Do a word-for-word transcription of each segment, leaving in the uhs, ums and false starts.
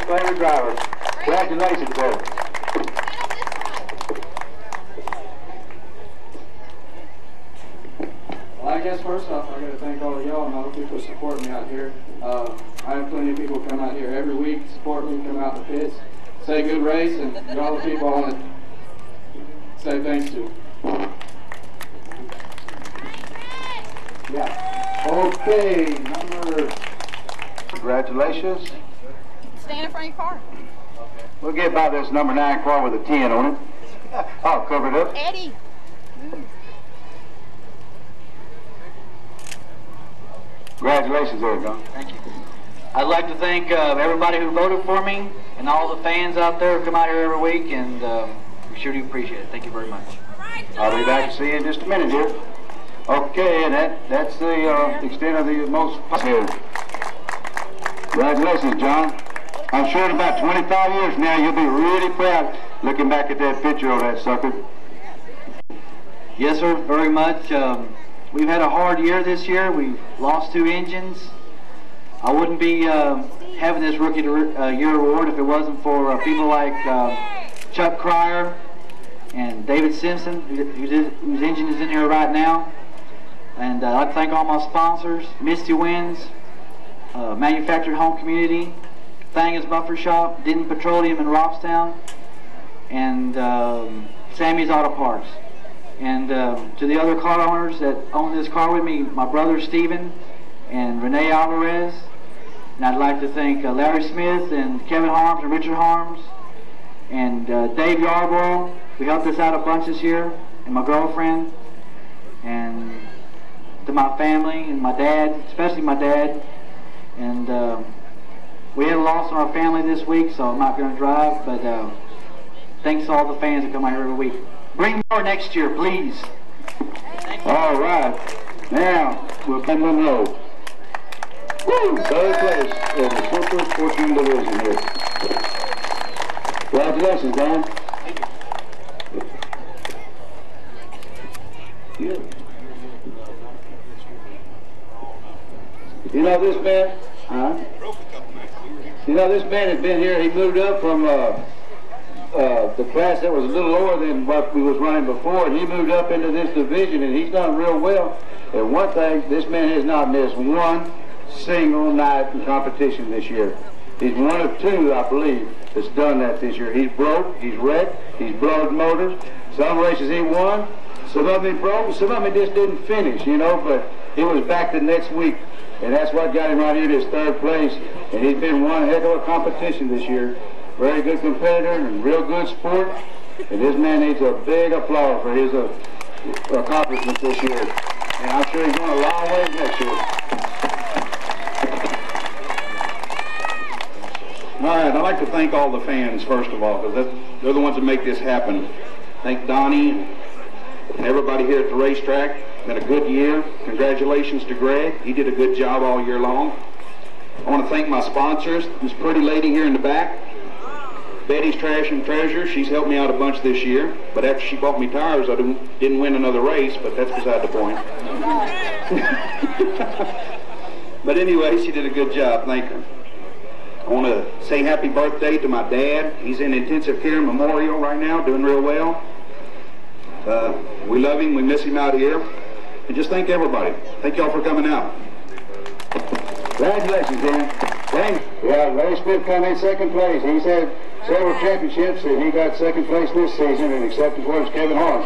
favorite driver. Congratulations, boy. Well, I guess first off, I got to thank all of y'all and all the people who support me out here. Uh, I have plenty of people come out here every week, support me, come out in the pits, say good race, and to all the people I want to say thanks to. Yeah. Okay, number. Congratulations. Stand in front of your car. We'll get by this number nine car with a ten on it. I'll cover it up. Eddie. Mm. Congratulations, there you go. Thank you. I'd like to thank uh, everybody who voted for me and all the fans out there who come out here every week, and um, we sure do appreciate it. Thank you very much. I'll be back to see you in just a minute here. Okay, and that, that's the uh, extent of the most here. Congratulations, John. I'm sure in about twenty-five years now you'll be really proud looking back at that picture of that sucker. Yes, sir, very much. Um, we've had a hard year this year. We've lost two engines. I wouldn't be uh, having this Rookie uh, Year award if it wasn't for uh, people like uh, Chuck Cryer and David Simpson, who, who did, whose engine is in here right now. And uh, I'd like to thank all my sponsors, Misty Winds, uh, Manufactured Home Community, Thangus Buffer Shop, Denton Petroleum in Robstown, and um, Sammy's Auto Parts. And uh, to the other car owners that own this car with me, my brother Steven and Renee Alvarez. And I'd like to thank uh, Larry Smith and Kevin Harms and Richard Harms and uh, Dave Yarborough, who helped us out a bunch this year, and my girlfriend, and to my family and my dad, especially my dad. And uh, we had a loss in our family this week, so I'm not going to drive, but uh, thanks to all the fans that come out here every week. Bring more next year, please. All right. Now, we'll come Monroe. Woo! Third place in the Super fourteen division here. Congratulations, Dan. Good. You know this man? Huh? You know this man has been here. He moved up from uh, uh, the class that was a little lower than what we was running before, and he moved up into this division, and he's done real well. And one thing, this man has not missed one single night in competition this year. He's one of two, I believe, that's done that this year. He's broke, he's wrecked, he's blowed motors. Some races he won, some of them he broke, some of them he just didn't finish, you know, but he was back the next week. And that's what got him right here to his third place. And he's been one heck of a competition this year. Very good competitor and real good sport. And this man needs a big applause for his uh, accomplishments this year. And I'm sure he's going a long way next year. All right, I'd like to thank all the fans, first of all, because they're the ones that make this happen. Thank Donnie and, and everybody here at the racetrack. Been a good year. Congratulations to Greg. He did a good job all year long. I want to thank my sponsors. This pretty lady here in the back, Betty's Trash and Treasure. She's helped me out a bunch this year. But after she bought me tires, I didn't, didn't win another race, but that's beside the point. But anyway, she did a good job. Thank her. I want to say happy birthday to my dad. He's in intensive care memorial right now, doing real well. Uh, we love him. We miss him out here. And just thank everybody. Thank y'all for coming out. Congratulations, Dan. Dan, yeah, Larry Smith come in second place. He's had several championships, and he got second place this season, and accepted was Kevin Harms.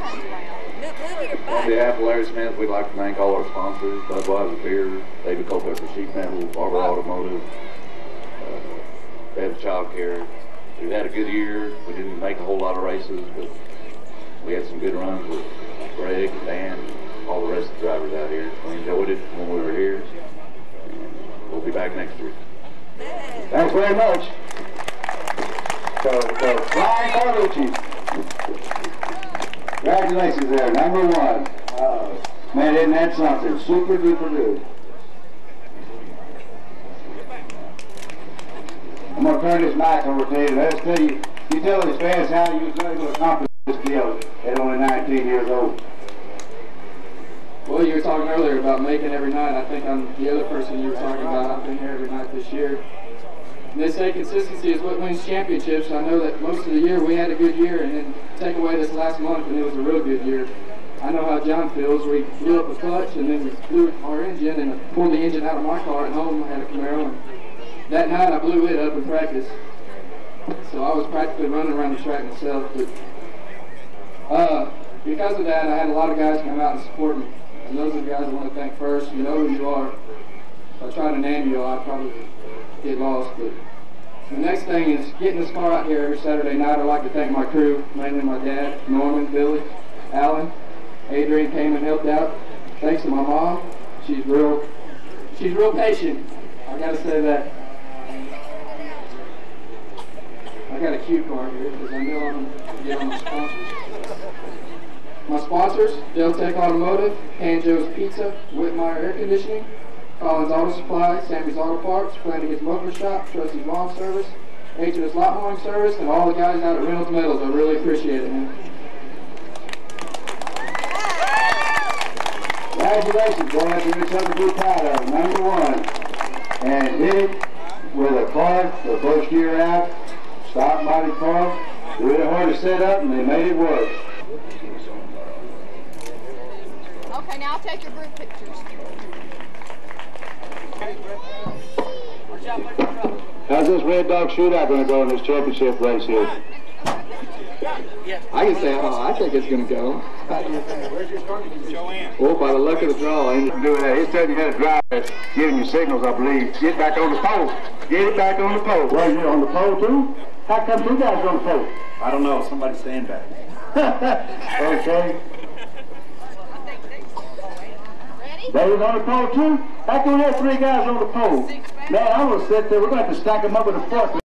On behalf of Larry Smith, we'd like to thank all our sponsors, Budweiser Beer, David Culpepper Sheet Metal, Barber Automotive, uh, Bev's Child Care. We've had a good year. We didn't make a whole lot of races, but we had some good runs with Greg and Dan and all the rest of the drivers out here. We enjoyed it when we were here. And we'll be back next year. Thanks very much. So, so Flying Carlucci. Congratulations there, number one. Uh, man, isn't that something? Super duper dude. I'm going to turn this mic over to you. Let's tell you, you tell these fans how you was able to accomplish this deal at only nineteen years old. Well, you were talking earlier about making every night. I think I'm the other person you were talking about. I've been here every night this year. And they say consistency is what wins championships. I know that most of the year we had a good year, and then take away this last month and it was a real good year. I know how John feels. We blew up a clutch and then we blew our engine and I pulled the engine out of my car at home. I had a Camaro. And that night I blew it up in practice. So I was practically running around the track myself. But uh, because of that, I had a lot of guys come out and support me. And those are the guys I want to thank first. You know who you are. If I try to name you all, I'd probably get lost. But the next thing is getting this car out here every Saturday night. I'd like to thank my crew, mainly my dad, Norman, Billy, Alan, Adrian came and helped out. Thanks to my mom. She's real, she's real patient. I gotta say that. I got a cue card here because I know I'm gonna get on my sponsors. My sponsors, Deltec Automotive, Panjo's Pizza, Whitmire Air Conditioning, Collins Auto Supply, Sammy's Auto Parts, Flanagan's Motor Shop, Trusty's Lawn Service, H and S Lot Mowing Service, and all the guys out at Reynolds Metals. I really appreciate it, man. Congratulations, boys. You're something to be proud of. Number one. And did it with a car the first year out, stock body car, really hard to set up, and they made it work. Okay, now I'll take your group pictures. How's this Red Dog Shootout going to go in this championship race here? I can say how I think it's going to go. Well, by the luck of the draw. Doing that. He's telling you how to drive it, giving you signals, I believe. Get back on the pole. Get it back on the pole. Well, you're on the pole too? How come you guys are on the pole? I don't know. Somebody stand back. Okay. Ready? Dave's on the pole too? How come we have three guys on the pole? Man, I'm going to sit there. We're going to have to stack them up with a fork.